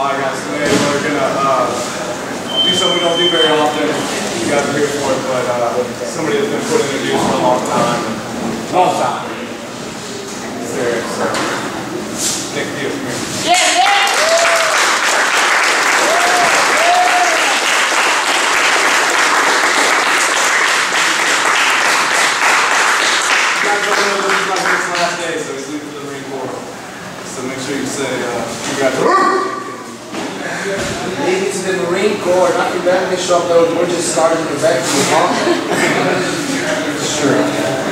Alright guys, today we're gonna do something we don't do very often. You guys are here for it, but somebody that's been putting their juice for a long time. Long time. Serious. Nick Pugh, come here. Yeah, yeah! You guys don't know this is like his last day, so he's leaving for the Marine Corps. So make sure you say congratulations. Leading to the Marine Corps, not your back shop though, we're just starting the back to the mom. Sure.